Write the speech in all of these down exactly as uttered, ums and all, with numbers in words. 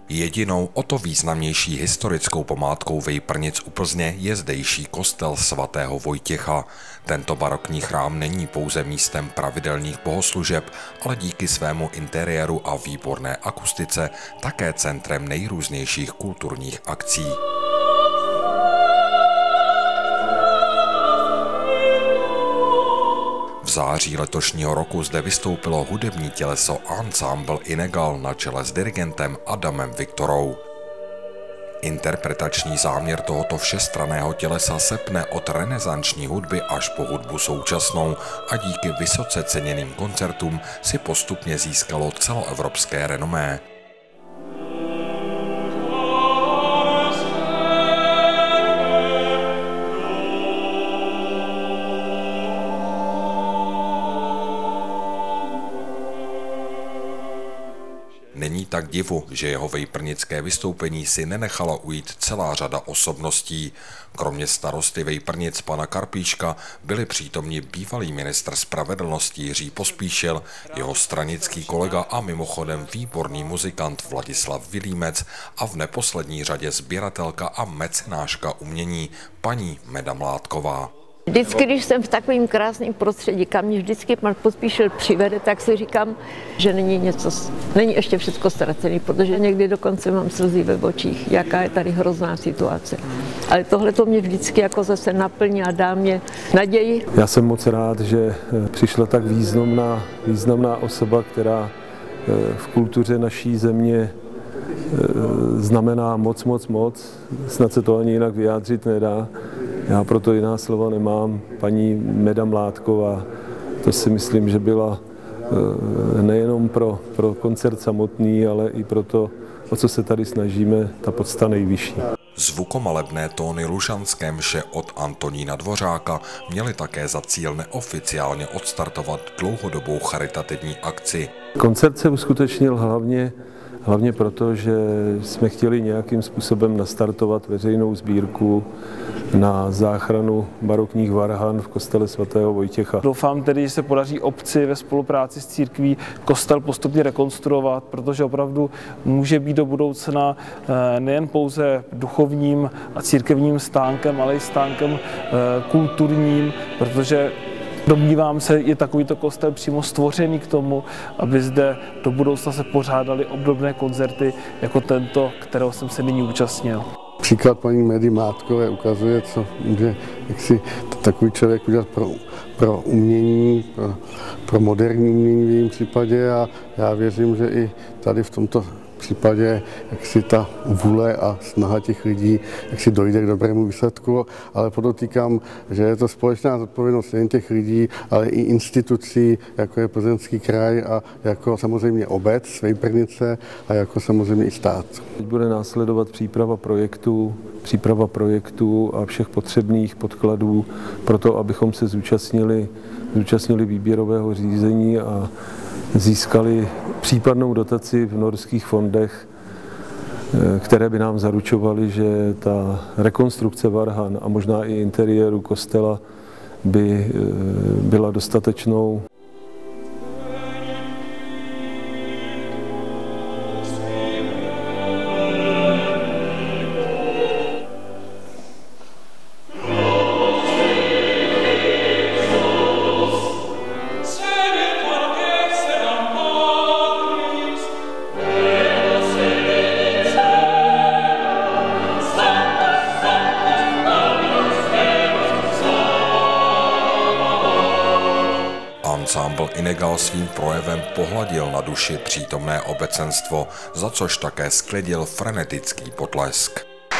Jedinou o to významnější historickou památkou Vejprnic u Plzně je zdejší kostel svatého Vojtěcha. Tento barokní chrám není pouze místem pravidelných bohoslužeb, ale díky svému interiéru a výborné akustice také centrem nejrůznějších kulturních akcí. V září letošního roku zde vystoupilo hudební těleso Ensemble Inegal na čele s dirigentem Adamem Viktorou. Interpretační záměr tohoto všestranného tělesa se pne od renesanční hudby až po hudbu současnou a díky vysoce ceněným koncertům si postupně získalo celoevropské renomé. Není tak divu, že jeho vejprnické vystoupení si nenechala ujít celá řada osobností. Kromě starosty Vejprnic pana Karpíška byli přítomni bývalý ministr spravedlnosti Jiří Pospíšil, jeho stranický kolega a mimochodem výborný muzikant Vladislav Vilímec a v neposlední řadě sběratelka a mecenáška umění paní Meda Mládková. Vždycky, když jsem v takovém krásném prostředí, kam mě vždycky pan Pospíšil přivede, tak si říkám, že není něco, není ještě všechno ztracené, protože někdy dokonce mám slzy ve očích, jaká je tady hrozná situace. Ale tohle to mě vždycky jako zase naplní a dá mě naději. Já jsem moc rád, že přišla tak významná, významná osoba, která v kultuře naší země znamená moc, moc, moc. Snad se to ani jinak vyjádřit nedá. Já proto jiná slova nemám. Paní Meda Mládková, to si myslím, že byla nejenom pro, pro koncert samotný, ale i pro to, o co se tady snažíme, ta podsta nejvyšší. Zvukomalebné tóny lužanské mše od Antonína Dvořáka měly také za cíl neoficiálně odstartovat dlouhodobou charitativní akci. Koncert se uskutečnil hlavně Hlavně proto, že jsme chtěli nějakým způsobem nastartovat veřejnou sbírku na záchranu barokních varhan v kostele svatého Vojtěcha. Doufám tedy, že se podaří obci ve spolupráci s církví kostel postupně rekonstruovat, protože opravdu může být do budoucna nejen pouze duchovním a církevním stánkem, ale i stánkem kulturním, protože domnívám se, je takovýto kostel přímo stvořený k tomu, aby zde do budoucna se pořádaly obdobné koncerty jako tento, kterého jsem se nyní účastnil. Příklad paní Medy Mládkové ukazuje, co může jaksi takový člověk udělat pro, pro umění, pro, pro moderní umění v jejím případě, a já věřím, že i tady v tomto případě jak si ta vůle a snaha těch lidí jak si dojde k dobrému výsledku, ale podotýkám, že je to společná zodpovědnost nejen těch lidí, ale i institucí, jako je Plzeňský kraj a jako samozřejmě obec, Vejprnice a jako samozřejmě i stát. Teď bude následovat příprava projektů, příprava projektů a všech potřebných podkladů pro to, abychom se zúčastnili, zúčastnili výběrového řízení a získali případnou dotaci v norských fondech, které by nám zaručovaly, že ta rekonstrukce varhan a možná i interiéru kostela by byla dostatečnou. Ensemble Inegal svým projevem pohladil na duši přítomné obecenstvo, za což také sklidil frenetický potlesk.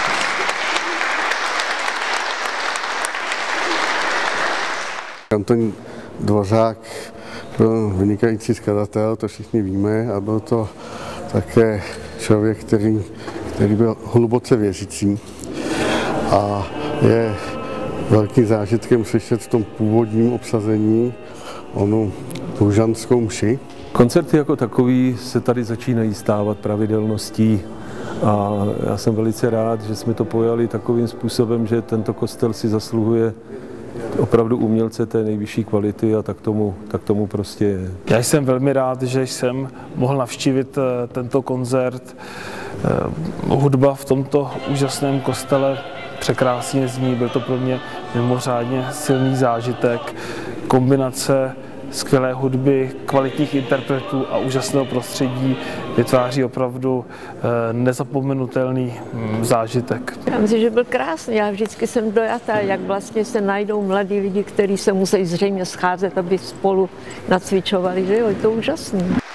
Antonín Dvořák byl vynikající skladatel, to všichni víme, a byl to také člověk, který, který byl hluboce věřící a je velkým zážitkem slyšet v tom původním obsazení onu lužanskou mši. Koncerty jako takový se tady začínají stávat pravidelností a já jsem velice rád, že jsme to pojali takovým způsobem, že tento kostel si zasluhuje opravdu umělce té nejvyšší kvality a tak tomu, tak tomu prostě je. Já jsem velmi rád, že jsem mohl navštívit tento koncert. hudba v tomto úžasném kostele překrásně zní, byl to pro mě mimořádně silný zážitek, kombinace skvělé hudby, kvalitních interpretů a úžasného prostředí vytváří opravdu nezapomenutelný zážitek. Já myslím, že byl krásný. Já vždycky jsem dojatá, jak vlastně se najdou mladí lidi, kteří se musí zřejmě scházet, aby spolu nacvičovali, že jo, je to úžasný.